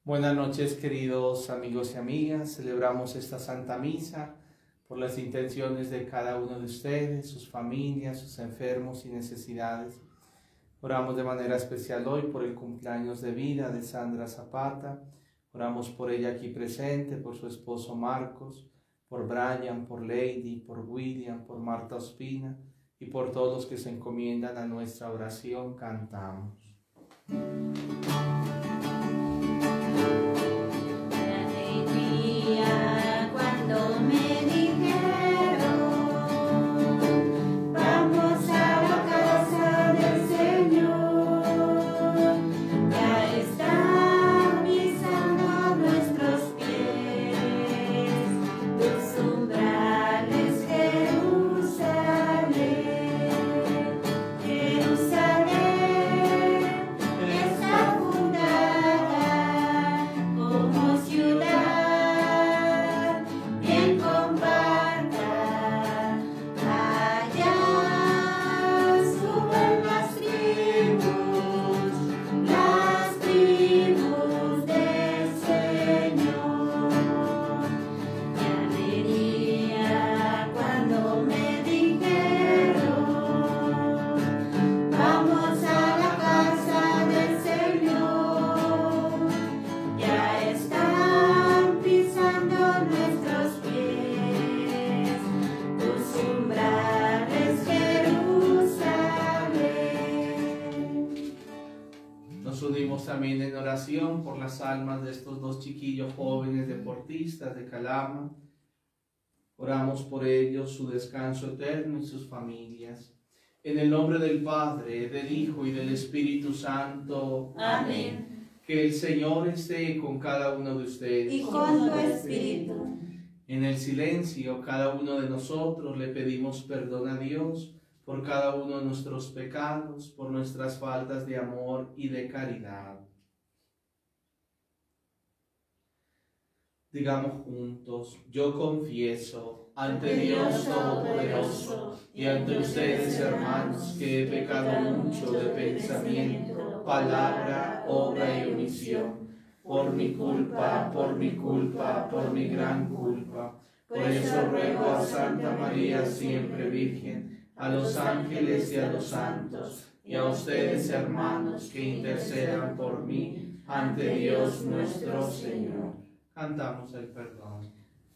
Buenas noches, queridos amigos y amigas. Celebramos esta Santa Misa por las intenciones de cada uno de ustedes, sus familias, sus enfermos y necesidades. Oramos de manera especial hoy por el cumpleaños de vida de Sandra Zapata. Oramos por ella aquí presente, por su esposo Marcos, por Brian, por Lady, por William, por Marta Ospina y por todos los que se encomiendan a nuestra oración. Cantamos. Cuando me dijeron, vamos a la casa del Señor, ya están pisando nuestros pies, tus umbrales, Jerusalén, Jerusalén, está fundada como ciudad. También en oración por las almas de estos dos chiquillos jóvenes deportistas de Calama. Oramos por ellos, su descanso eterno y sus familias. En el nombre del Padre, del Hijo y del Espíritu Santo. Amén. Que el Señor esté con cada uno de ustedes. Y con tu espíritu. En el silencio, cada uno de nosotros le pedimos perdón a Dios por cada uno de nuestros pecados, por nuestras faltas de amor y de caridad. Digamos juntos: yo confieso ante Dios Todopoderoso y ante ustedes, hermanos, que he pecado mucho de pensamiento, palabra, obra y omisión, por mi culpa, por mi gran culpa. Por eso ruego a Santa María, siempre Virgen, a los ángeles y a los santos, y a ustedes, hermanos, que intercedan por mí ante Dios nuestro Señor. Cantamos el perdón.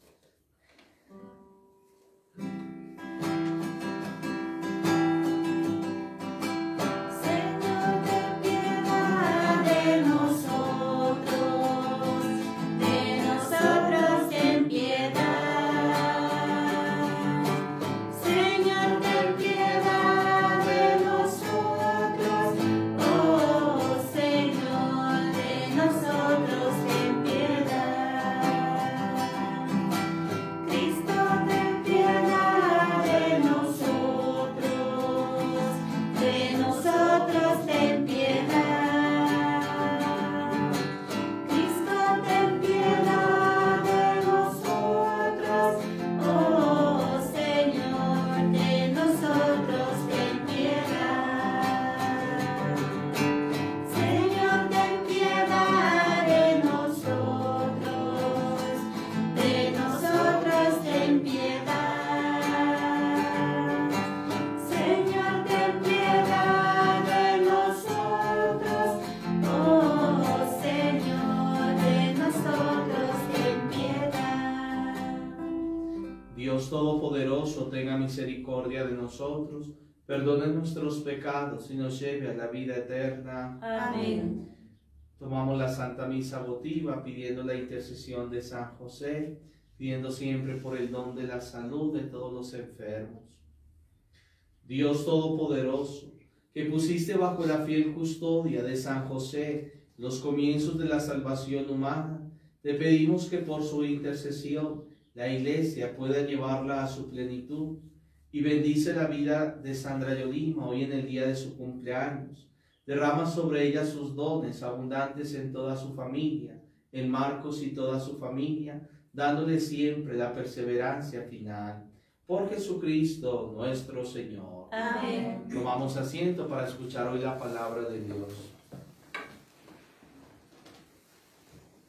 Dios Todopoderoso, tenga misericordia de nosotros, perdone nuestros pecados y nos lleve a la vida eterna. Amén. Tomamos la Santa Misa votiva pidiendo la intercesión de San José, pidiendo siempre por el don de la salud de todos los enfermos. Dios Todopoderoso, que pusiste bajo la fiel custodia de San José los comienzos de la salvación humana, te pedimos que por su intercesión la Iglesia pueda llevarla a su plenitud, y bendice la vida de Sandra Yolima hoy en el día de su cumpleaños. Derrama sobre ella sus dones abundantes en toda su familia, en Marcos y toda su familia, dándole siempre la perseverancia final. Por Jesucristo nuestro Señor. Amén. Tomamos asiento para escuchar hoy la palabra de Dios.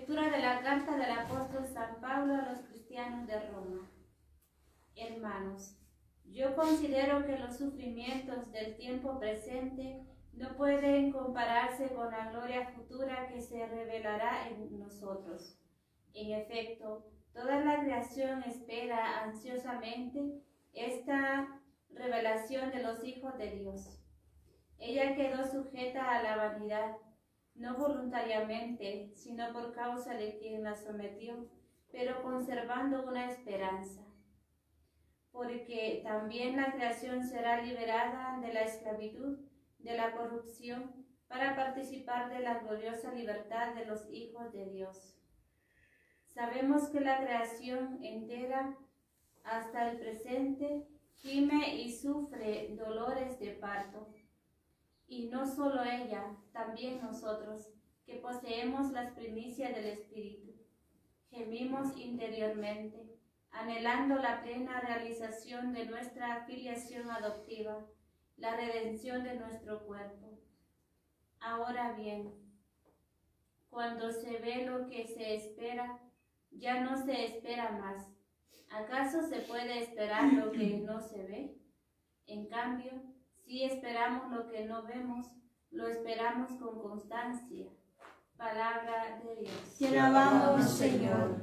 Lectura de la carta del apóstol San Pablo a los cristianos de Roma. Hermanos, yo considero que los sufrimientos del tiempo presente no pueden compararse con la gloria futura que se revelará en nosotros. En efecto, toda la creación espera ansiosamente esta revelación de los hijos de Dios. Ella quedó sujeta a la vanidad, no voluntariamente, sino por causa de quien la sometió, pero conservando una esperanza. Porque también la creación será liberada de la esclavitud, de la corrupción, para participar de la gloriosa libertad de los hijos de Dios. Sabemos que la creación entera, hasta el presente, gime y sufre dolores de parto. Y no solo ella, también nosotros, que poseemos las primicias del Espíritu, gemimos interiormente, anhelando la plena realización de nuestra filiación adoptiva, la redención de nuestro cuerpo. Ahora bien, cuando se ve lo que se espera, ya no se espera más. ¿Acaso se puede esperar lo que no se ve? En cambio, si esperamos lo que no vemos, lo esperamos con constancia. Palabra de Dios. Te alabamos, Señor.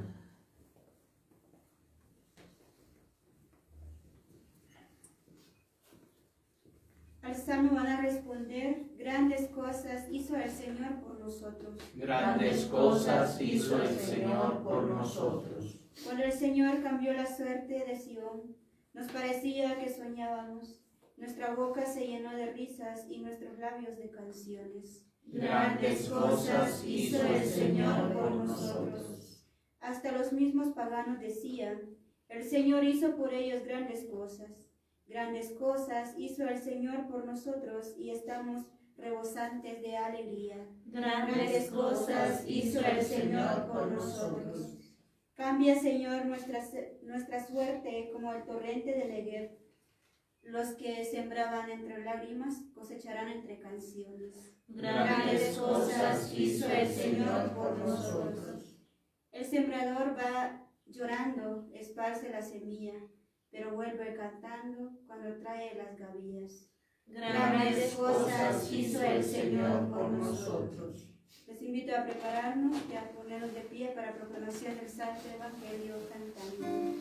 Al Salmo van a responder: grandes cosas hizo el Señor por nosotros. Grandes cosas hizo el Señor por nosotros. Cuando el Señor cambió la suerte de Sión, nos parecía que soñábamos. Nuestra boca se llenó de risas y nuestros labios de canciones. Grandes cosas hizo el Señor por nosotros. Hasta los mismos paganos decían: el Señor hizo por ellos grandes cosas. Grandes cosas hizo el Señor por nosotros y estamos rebosantes de alegría. Grandes cosas hizo el Señor por nosotros. Cambia, Señor, nuestra suerte como el torrente de Negev. Los que sembraban entre lágrimas cosecharán entre canciones. Grandes cosas hizo el Señor por nosotros. El sembrador va llorando, esparce la semilla, pero vuelve cantando cuando trae las gavillas. Grandes cosas hizo el Señor por nosotros. Les invito a prepararnos y a ponernos de pie para proclamación del Santo Evangelio cantando.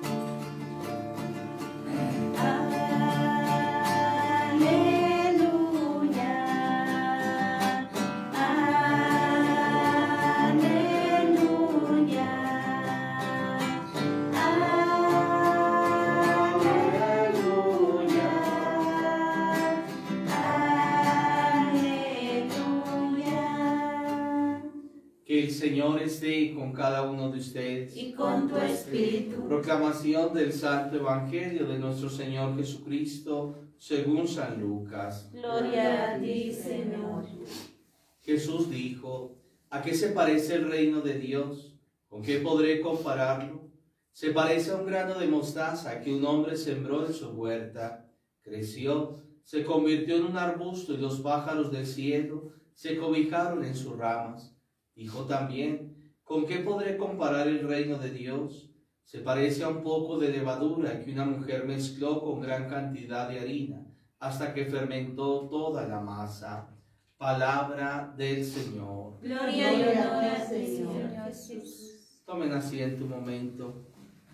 Que el Señor esté con cada uno de ustedes. Y con tu espíritu. Proclamación del Santo Evangelio de nuestro Señor Jesucristo según San Lucas. Gloria a ti, Señor. Jesús dijo: ¿a qué se parece el reino de Dios? ¿Con qué podré compararlo? Se parece a un grano de mostaza que un hombre sembró en su huerta. Creció, se convirtió en un arbusto y los pájaros del cielo se cobijaron en sus ramas. Dijo también: ¿con qué podré comparar el reino de Dios? Se parece a un poco de levadura que una mujer mezcló con gran cantidad de harina hasta que fermentó toda la masa. Palabra del Señor. Gloria y honor a ti, Señor Jesús. Tomen asiento un momento.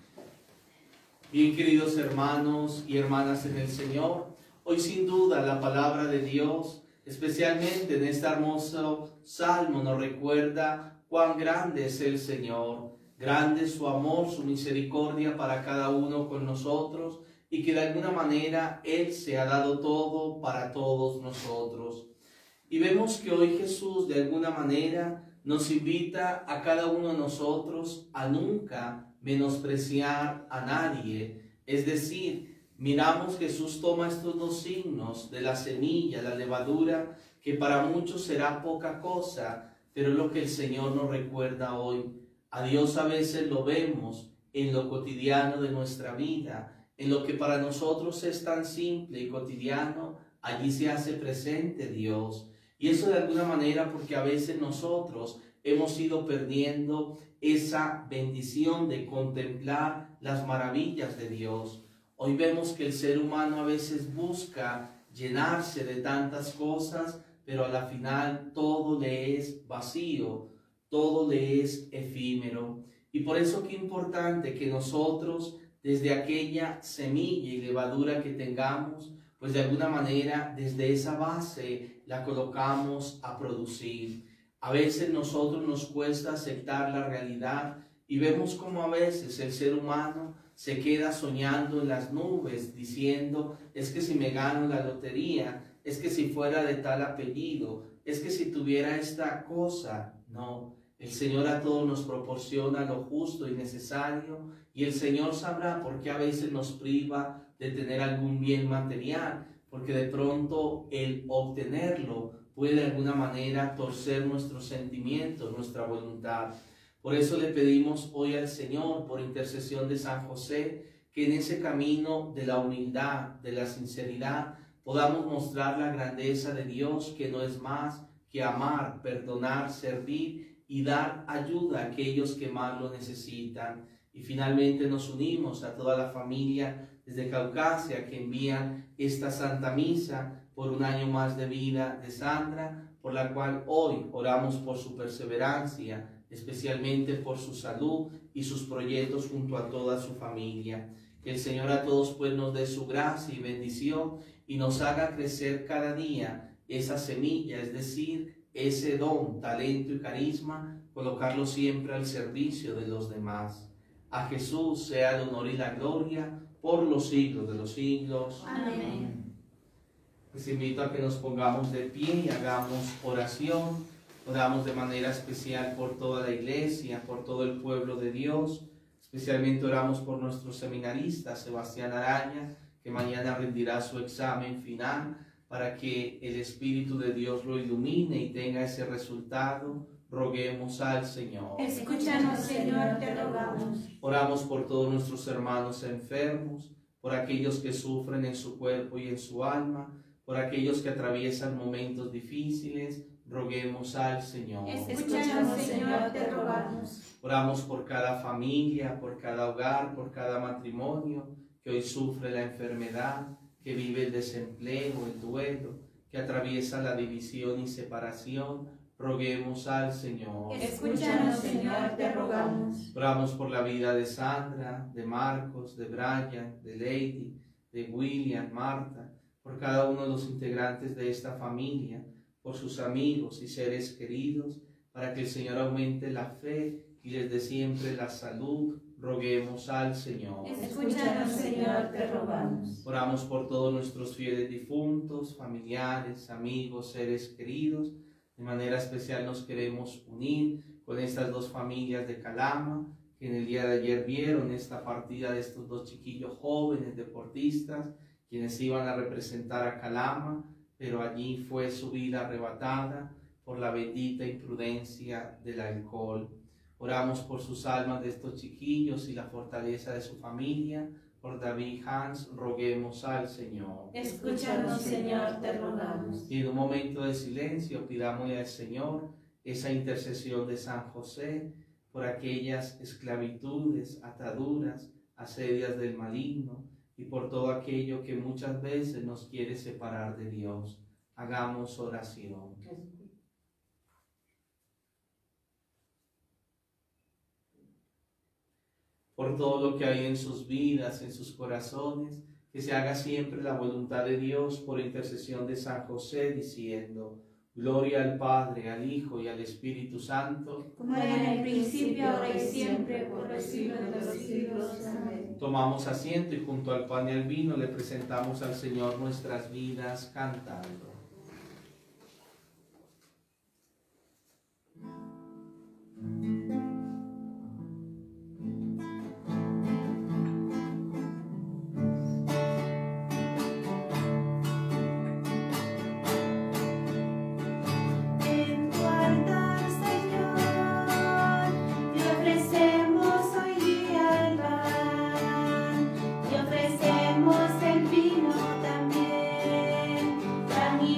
Bien, queridos hermanos y hermanas en el Señor, hoy sin duda la palabra de Dios, especialmente en este hermoso salmo, nos recuerda cuán grande es el Señor, grande es su amor, su misericordia para cada uno con nosotros, y que de alguna manera Él se ha dado todo para todos nosotros. Y vemos que hoy Jesús de alguna manera nos invita a cada uno de nosotros a nunca menospreciar a nadie. Es decir, miramos Jesús toma estos dos signos de la semilla, la levadura, que para muchos será poca cosa, pero es lo que el Señor nos recuerda hoy. A Dios a veces lo vemos en lo cotidiano de nuestra vida, en lo que para nosotros es tan simple y cotidiano, allí se hace presente Dios. Y eso de alguna manera porque a veces nosotros hemos ido perdiendo esa bendición de contemplar las maravillas de Dios. Hoy vemos que el ser humano a veces busca llenarse de tantas cosas, pero a la final todo le es vacío, todo le es efímero. Y por eso qué importante que nosotros, desde aquella semilla y levadura que tengamos, pues de alguna manera desde esa base la colocamos a producir. A veces nosotros nos cuesta aceptar la realidad y vemos como a veces el ser humano se queda soñando en las nubes diciendo, es que si me gano la lotería, es que si fuera de tal apellido, es que si tuviera esta cosa. No, el Señor a todos nos proporciona lo justo y necesario, y el Señor sabrá por qué a veces nos priva de tener algún bien material, porque de pronto el obtenerlo puede de alguna manera torcer nuestros sentimientos, nuestra voluntad. Por eso le pedimos hoy al Señor, por intercesión de San José, que en ese camino de la humildad, de la sinceridad, podamos mostrar la grandeza de Dios, que no es más que amar, perdonar, servir y dar ayuda a aquellos que más lo necesitan. Y finalmente nos unimos a toda la familia desde Caucasia que envían esta Santa Misa por un año más de vida de Sandra, por la cual hoy oramos por su perseverancia, especialmente por su salud y sus proyectos junto a toda su familia. Que el Señor a todos pues nos dé su gracia y bendición y nos haga crecer cada día esa semilla, es decir, ese don, talento y carisma, colocarlo siempre al servicio de los demás. A Jesús sea el honor y la gloria por los siglos de los siglos. Amén. Les invito a que nos pongamos de pie y hagamos oración. Oramos de manera especial por toda la iglesia, por todo el pueblo de Dios. Especialmente oramos por nuestro seminarista Sebastián Araña, que mañana rendirá su examen final, para que el Espíritu de Dios lo ilumine y tenga ese resultado. Roguemos al Señor. Escúchanos, Señor, te rogamos. Oramos por todos nuestros hermanos enfermos, por aquellos que sufren en su cuerpo y en su alma, por aquellos que atraviesan momentos difíciles. Roguemos al Señor. Escúchanos, Señor, te rogamos. Oramos por cada familia, por cada hogar, por cada matrimonio que hoy sufre la enfermedad, que vive el desempleo, el duelo, que atraviesa la división y separación. Roguemos al Señor. Escúchanos, Señor, te rogamos. Oramos por la vida de Sandra, de Marcos, de Brian, de Lady, de William, Marta, por cada uno de los integrantes de esta familia, por sus amigos y seres queridos, para que el Señor aumente la fe y les dé siempre la salud. Roguemos al Señor. Escúchanos, Señor, te rogamos. Oramos por todos nuestros fieles difuntos, familiares, amigos, seres queridos. De manera especial nos queremos unir con estas dos familias de Calama, que en el día de ayer vieron esta partida de estos dos chiquillos jóvenes deportistas, quienes iban a representar a Calama, pero allí fue su vida arrebatada por la bendita imprudencia del alcohol. Oramos por sus almas de estos chiquillos y la fortaleza de su familia. Por David y Hans, roguemos al Señor. Escúchanos, Señor, te rogamos. Y en un momento de silencio pidámosle al Señor esa intercesión de San José por aquellas esclavitudes, ataduras, asedias del maligno y por todo aquello que muchas veces nos quiere separar de Dios. Hagamos oración. Por todo lo que hay en sus vidas, en sus corazones, que se haga siempre la voluntad de Dios por intercesión de San José, diciendo: Gloria al Padre, al Hijo y al Espíritu Santo, Como era en el principio, ahora y siempre, por los siglos de los siglos. Amén. Tomamos asiento y junto al pan y al vino le presentamos al Señor nuestras vidas cantando. Ofrecemos el vino también, pan y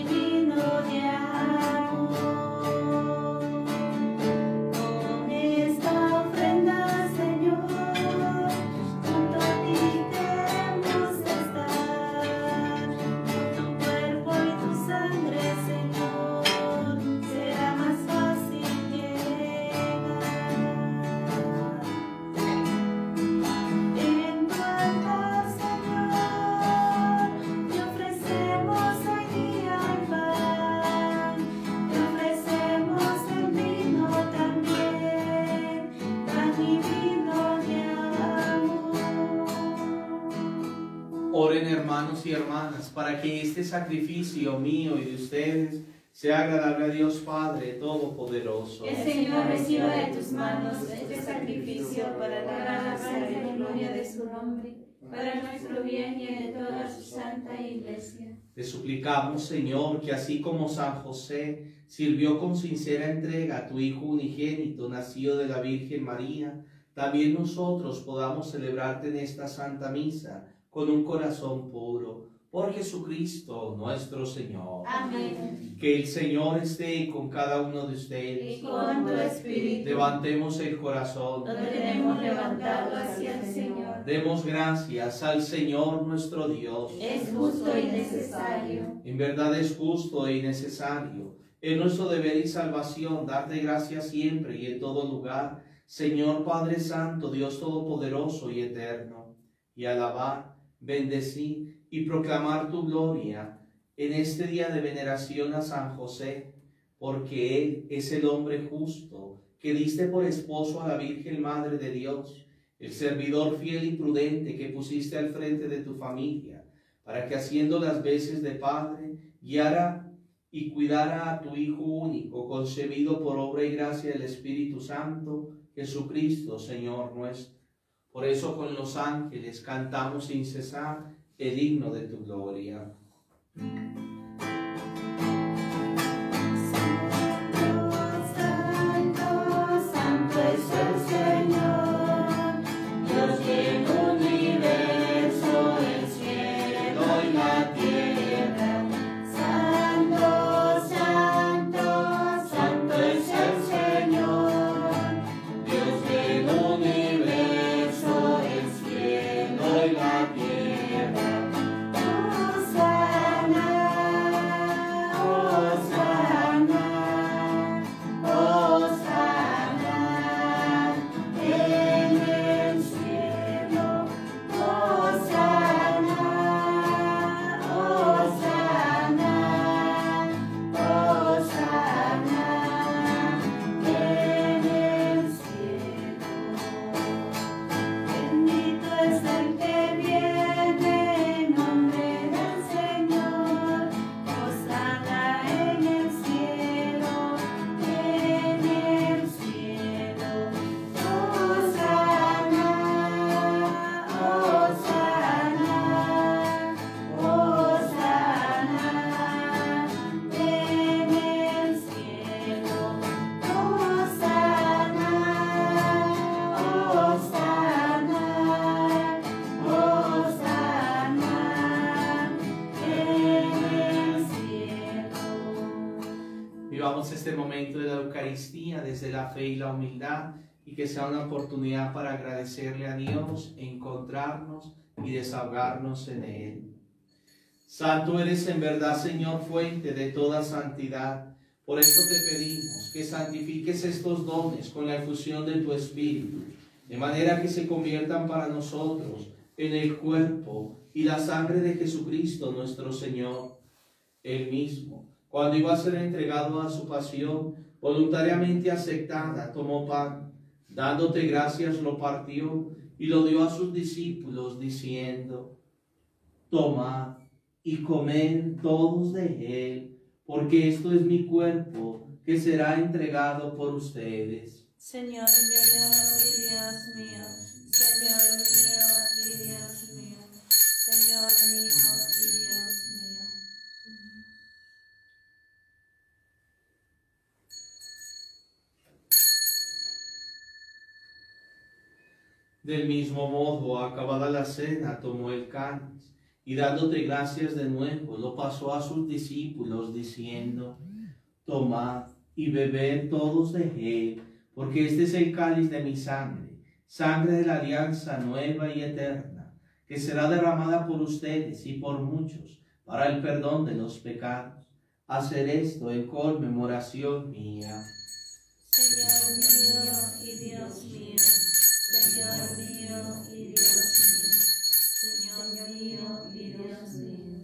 hermanos y hermanas, para que este sacrificio mío y de ustedes sea agradable a Dios Padre Todopoderoso. El Señor reciba de tus manos este sacrificio para la alabanza y gloria de su nombre, para nuestro bien y el de toda su santa Iglesia. Te suplicamos, Señor, que así como San José sirvió con sincera entrega a tu Hijo unigénito, nacido de la Virgen María, también nosotros podamos celebrarte en esta Santa Misa con un corazón puro. Por Jesucristo nuestro Señor. Amén. Que el Señor esté con cada uno de ustedes. Y con tu espíritu. Levantemos el corazón. Lo tenemos levantado hacia el Señor. Demos gracias al Señor nuestro Dios. Es justo y necesario. En verdad es justo y necesario. Es nuestro deber y salvación darte gracias siempre y en todo lugar, Señor Padre Santo, Dios Todopoderoso y Eterno, y alabar, bendecir y proclamar tu gloria en este día de veneración a San José, porque Él es el hombre justo que diste por esposo a la Virgen Madre de Dios, el servidor fiel y prudente que pusiste al frente de tu familia, para que haciendo las veces de Padre, guiara y cuidara a tu Hijo único, concebido por obra y gracia del Espíritu Santo, Jesucristo, Señor nuestro. Por eso con los ángeles cantamos sin cesar el himno de tu gloria. Vivamos este momento de la Eucaristía desde la fe y la humildad, y que sea una oportunidad para agradecerle a Dios, encontrarnos y desahogarnos en Él. Santo eres en verdad, Señor, fuente de toda santidad. Por eso te pedimos que santifiques estos dones con la efusión de tu Espíritu, de manera que se conviertan para nosotros en el cuerpo y la sangre de Jesucristo nuestro Señor. Él mismo, cuando iba a ser entregado a su pasión, voluntariamente aceptada, tomó pan, dándote gracias, lo partió y lo dio a sus discípulos, diciendo: tomad y comed todos de él, porque esto es mi cuerpo, que será entregado por ustedes. Señor mío y Dios mío, Señor mío y Dios mío, Señor mío y Dios mío. Del mismo modo, acabada la cena, tomó el cáliz y dándote gracias de nuevo, lo pasó a sus discípulos, diciendo: tomad y bebed todos de él, porque este es el cáliz de mi sangre, sangre de la alianza nueva y eterna, que será derramada por ustedes y por muchos para el perdón de los pecados. Hacer esto en conmemoración mía. Señor mío y Dios mío, Señor mío y Dios mío, Señor mío y Dios mío.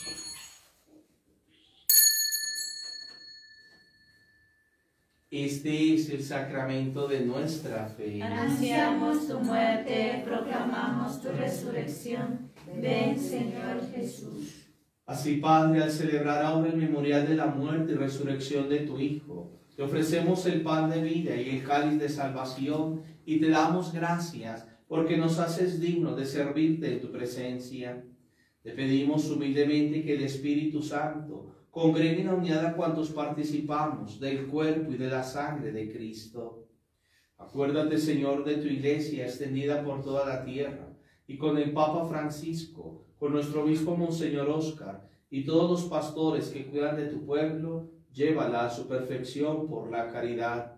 Este es el sacramento de nuestra fe. Anunciamos tu muerte, proclamamos tu resurrección. Ven, Señor Jesús. Así, Padre, al celebrar ahora el memorial de la muerte y resurrección de tu Hijo, te ofrecemos el pan de vida y el cáliz de salvación y te damos gracias porque nos haces dignos de servirte en tu presencia. Te pedimos humildemente que el Espíritu Santo congregue en la unidad a cuantos participamos del cuerpo y de la sangre de Cristo. Acuérdate, Señor, de tu iglesia extendida por toda la tierra y con el Papa Francisco, con nuestro obispo Monseñor Óscar y todos los pastores que cuidan de tu pueblo, llévala a su perfección por la caridad.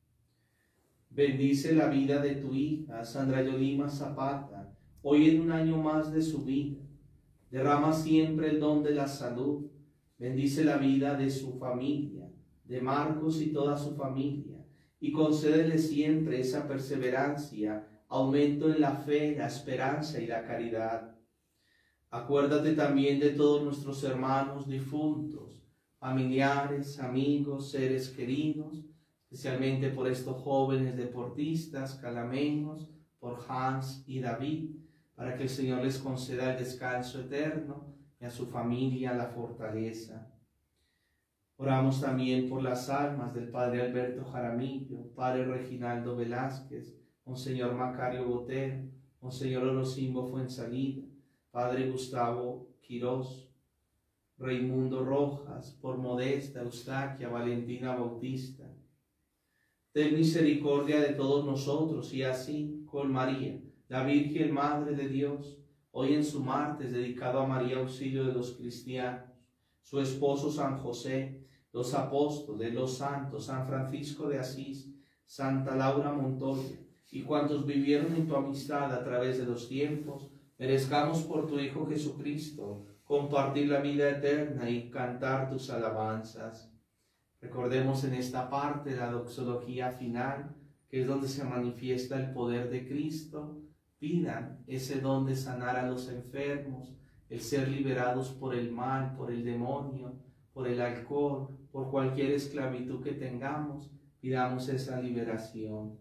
Bendice la vida de tu hija, Sandra Yolima Zapata, hoy en un año más de su vida. Derrama siempre el don de la salud. Bendice la vida de su familia, de Marcos y toda su familia, y concédele siempre esa perseverancia, aumento en la fe, la esperanza y la caridad. Acuérdate también de todos nuestros hermanos difuntos, familiares, amigos, seres queridos, especialmente por estos jóvenes deportistas calameños, por Hans y David, para que el Señor les conceda el descanso eterno y a su familia la fortaleza. Oramos también por las almas del Padre Alberto Jaramillo, Padre Reginaldo Velázquez, Monseñor Macario Botero, Monseñor Orosimbo Fuensalida, Padre Gustavo Quirós, Raimundo Rojas, por Modesta, Eustaquia, Valentina Bautista. Ten misericordia de todos nosotros y así con María, la Virgen Madre de Dios, hoy en su martes dedicado a María Auxilio de los cristianos, su esposo San José, los apóstoles, los santos, San Francisco de Asís, Santa Laura Montoya y cuantos vivieron en tu amistad a través de los tiempos, merezcamos por tu Hijo Jesucristo compartir la vida eterna y cantar tus alabanzas. Recordemos en esta parte la doxología final, que es donde se manifiesta el poder de Cristo. Pidan ese don de sanar a los enfermos, el ser liberados por el mal, por el demonio, por el alcohol, por cualquier esclavitud que tengamos, pidamos esa liberación.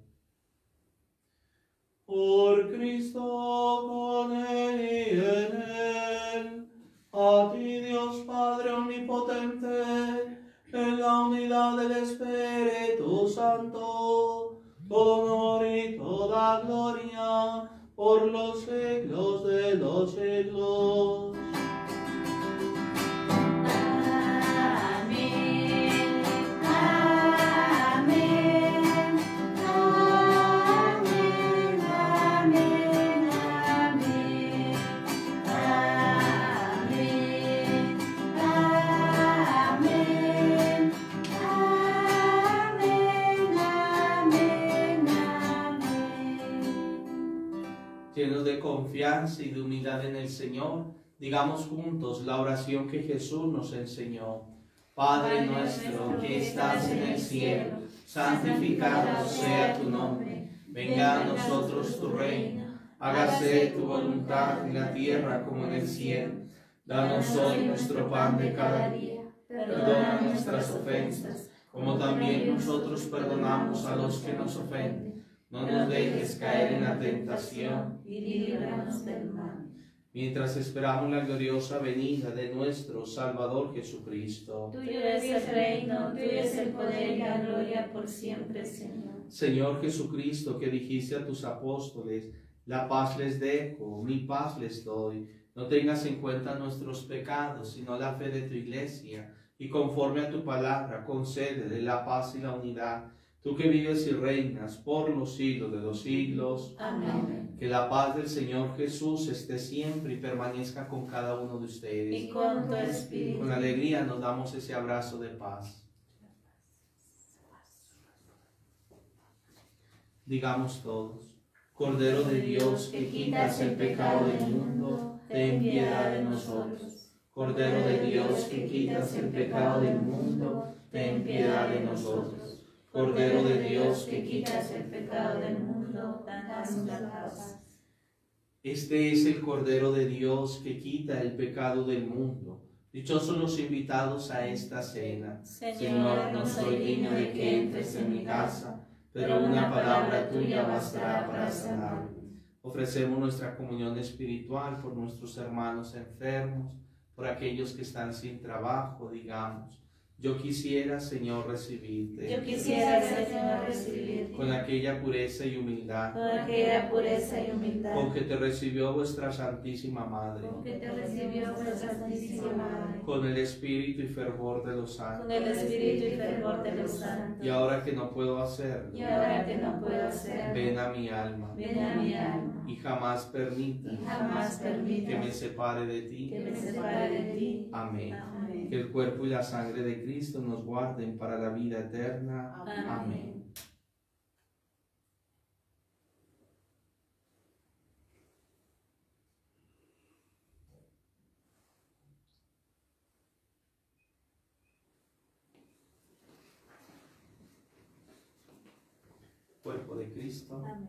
Por Cristo, con Él y en Él, a ti Dios Padre Omnipotente, en la unidad del Espíritu Santo, todo honor y toda gloria, por los siglos de los siglos. Llenos de confianza y de humildad en el Señor, digamos juntos la oración que Jesús nos enseñó. Padre nuestro que estás en el cielo, santificado sea tu nombre. Venga a nosotros tu reino. Hágase tu voluntad en la tierra como en el cielo. Danos hoy nuestro pan de cada día. Perdona nuestras ofensas, como también nosotros perdonamos a los que nos ofenden. No nos dejes caer en la tentación y líbranos del mal. Mientras esperamos la gloriosa venida de nuestro Salvador Jesucristo. Tuyo es el reino, tuyo es el poder y la gloria por siempre, Señor. Señor Jesucristo, que dijiste a tus apóstoles, la paz les dejo, mi paz les doy. No tengas en cuenta nuestros pecados, sino la fe de tu iglesia, y conforme a tu palabra, concédele la paz y la unidad. Tú que vives y reinas por los siglos de los siglos. Amén. Que la paz del Señor Jesús esté siempre y permanezca con cada uno de ustedes. Y con tu espíritu. Con alegría nos damos ese abrazo de paz. Digamos todos: Cordero de Dios, que quitas el pecado del mundo, ten piedad de nosotros. Cordero de Dios, que quitas el pecado del mundo, ten piedad de nosotros. Cordero de Dios, que quitas el pecado del mundo, danos la paz. Este es el Cordero de Dios que quita el pecado del mundo. Dichosos los invitados a esta cena. Señor, no soy digno de que entres en mi casa, pero una palabra tuya bastará para sanarme. Ofrecemos nuestra comunión espiritual por nuestros hermanos enfermos, por aquellos que están sin trabajo, digamos. Yo quisiera, Señor, recibirte. Yo quisiera, Señor, recibirte Con aquella pureza y humildad con aquella pureza y humildad con que te recibió vuestra Santísima Madre, que te recibió vuestra Santísima Madre, con el espíritu y fervor de los con santos. el espíritu y fervor de los santos. Y ahora que no puedo hacerlo, Y ahora que no puedo hacerlo, ven a mi alma ven a mi alma y jamás permita y jamás que me permitas separe de ti. que me separe de ti. Amén. Amén. Que el cuerpo y la sangre de Cristo nos guarden para la vida eterna. Amén. Amén. Cuerpo de Cristo. Amén.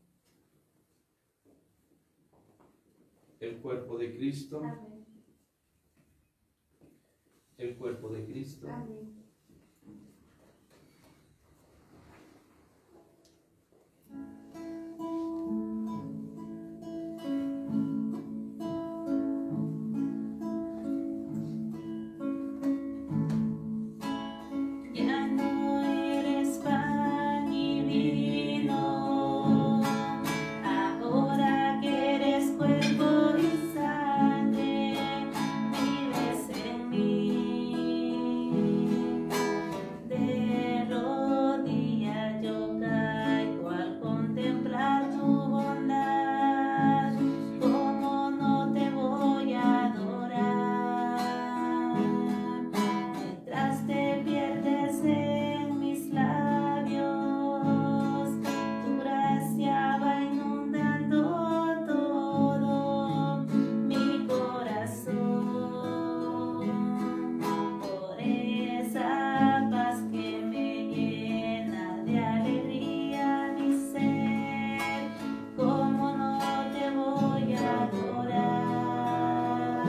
El cuerpo de Cristo. Amén. El cuerpo de Cristo. Amén. Ya no eres pan y vino, ahora que eres cuerpo y sangre, vives en mí. De rodillas yo caigo al contemplar tu bondad, ¿cómo no te voy a adorar? Mientras te pierdes en mis labios, tu gracia va inundando todo mi corazón. Por esa paz que me llena de alegría mi ser, ¿cómo no te voy a adorar?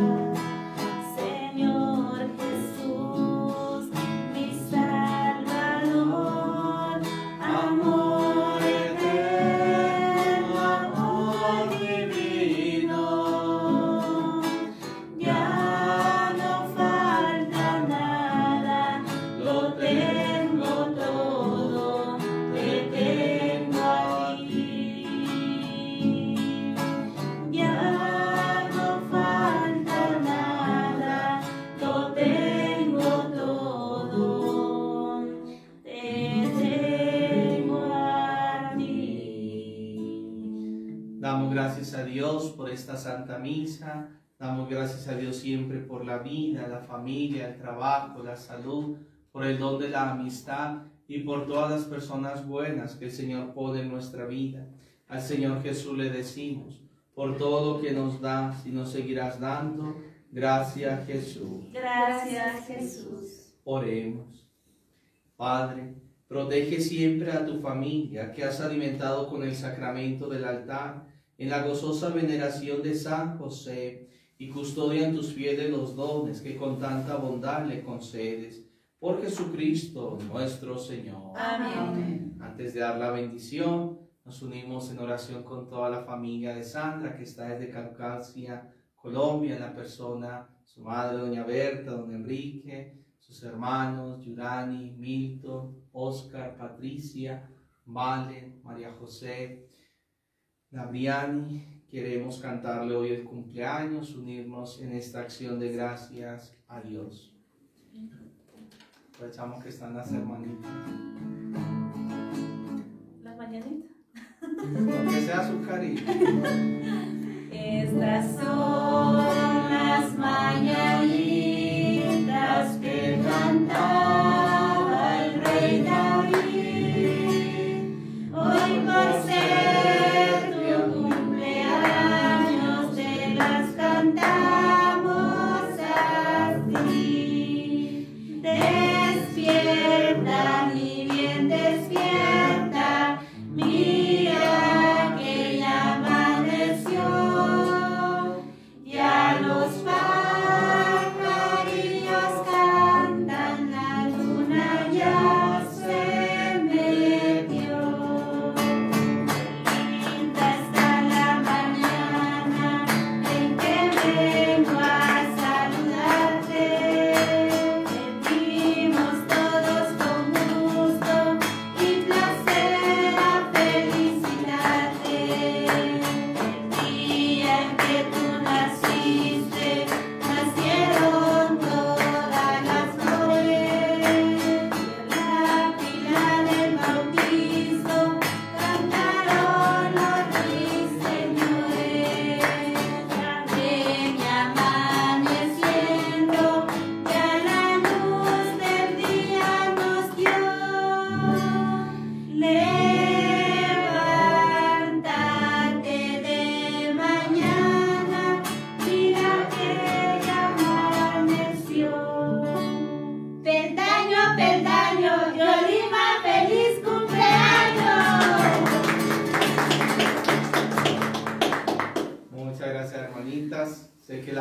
Señor Jesús, mi Salvador, amor eterno, amor divino, ya no falta nada, lo tengo todo, te tengo aquí. Ya no falta nada, lo tengo todo, te tengo a ti. Damos gracias a Dios por esta Santa Misa. Damos gracias a Dios siempre por la vida, la familia, el trabajo, la salud, por el don de la amistad y por todas las personas buenas que el Señor pone en nuestra vida. Al Señor Jesús le decimos, por todo lo que nos das y nos seguirás dando, gracias Jesús. Gracias, Jesús. Oremos. Padre, protege siempre a tu familia que has alimentado con el sacramento del altar en la gozosa veneración de San José y custodia en tus fieles los dones que con tanta bondad le concedes. Por Jesucristo nuestro Señor. Amén. Antes de dar la bendición, nos unimos en oración con toda la familia de Sandra que está desde Caucasia, Colombia, en la persona, su madre, doña Berta, don Enrique, sus hermanos, Yurani, Milton, Oscar, Patricia, Valen, María José, Gabriani. Queremos cantarle hoy el cumpleaños, unirnos en esta acción de gracias a Dios. Aprovechamos que están las hermanitas. Las mañanitas. Aunque sea su cariño. Estas son las mañanitas que cantaba el rey David. Hoy por ser tu cumpleaños te las cantamos a ti. Despierta, mi bien, despierta, mira que ya amaneció, ya los pájaros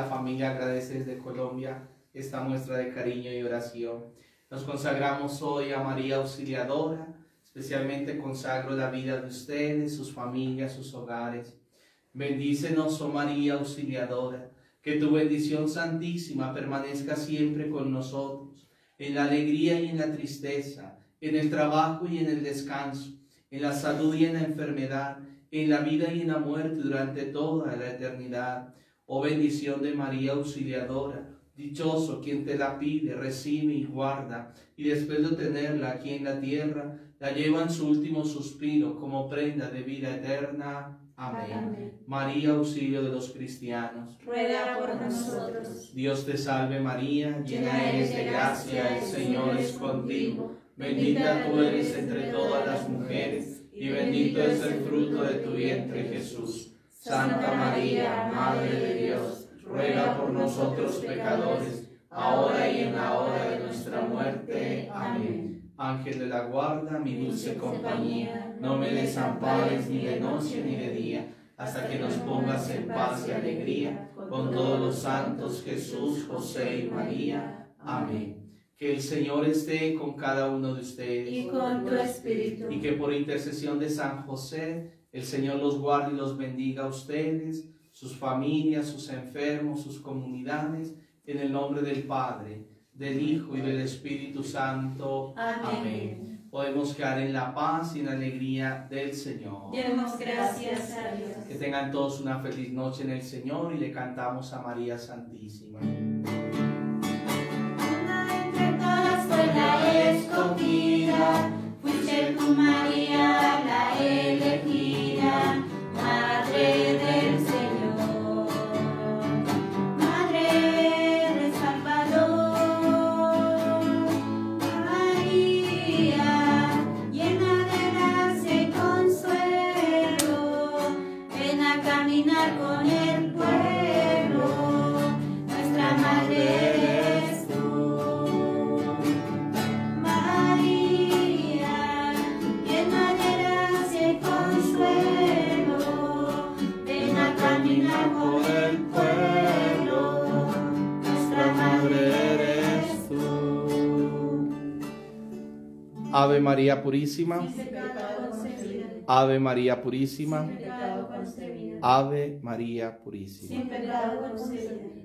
la familia agradece desde Colombia esta muestra de cariño y oración. Nos consagramos hoy a María Auxiliadora, especialmente consagro la vida de ustedes, sus familias, sus hogares. Bendícenos, oh María Auxiliadora, que tu bendición santísima permanezca siempre con nosotros, en la alegría y en la tristeza, en el trabajo y en el descanso, en la salud y en la enfermedad, en la vida y en la muerte durante toda la eternidad. Oh bendición de María Auxiliadora, dichoso quien te la pide, recibe y guarda, y después de tenerla aquí en la tierra, la lleva en su último suspiro como prenda de vida eterna. Amén. Amén. María, auxilio de los cristianos, Ruega por nosotros. Dios te salve María, llena eres de gracia, el Señor es contigo. Bendita tú eres entre todas las mujeres, y bendito es el fruto de tu vientre, Jesús. Santa María, Madre de Dios, ruega por nosotros pecadores, ahora y en la hora de nuestra muerte. Amén. Ángel de la guarda, mi dulce compañía, no me desampares ni de noche ni de día, hasta que nos pongas en paz y alegría, con todos los santos, Jesús, José y María. Amén. Que el Señor esté con cada uno de ustedes. Y con tu espíritu. Y que por intercesión de San José, el Señor los guarde y los bendiga a ustedes, sus familias, sus enfermos, sus comunidades, en el nombre del Padre, del Hijo y del Espíritu Santo. Amén. Podemos quedar en la paz y en la alegría del Señor. Demos gracias a Dios. Que tengan todos una feliz noche en el Señor y le cantamos a María Santísima. Entre todas fue la escogida, fuiste tú María la elegida, Madre del Señor, Madre del Salvador. María, llena de gracia y consuelo, ven a caminar con el pueblo, nuestra Madre eres tú. María, llena de gracia y consuelo, ven a caminar con el pueblo, nuestra Madre eres tú. Ave María Purísima, Sin pecado concebida, Ave María Purísima, sin pecado concebida, Ave María Purísima. sin pecado concebida.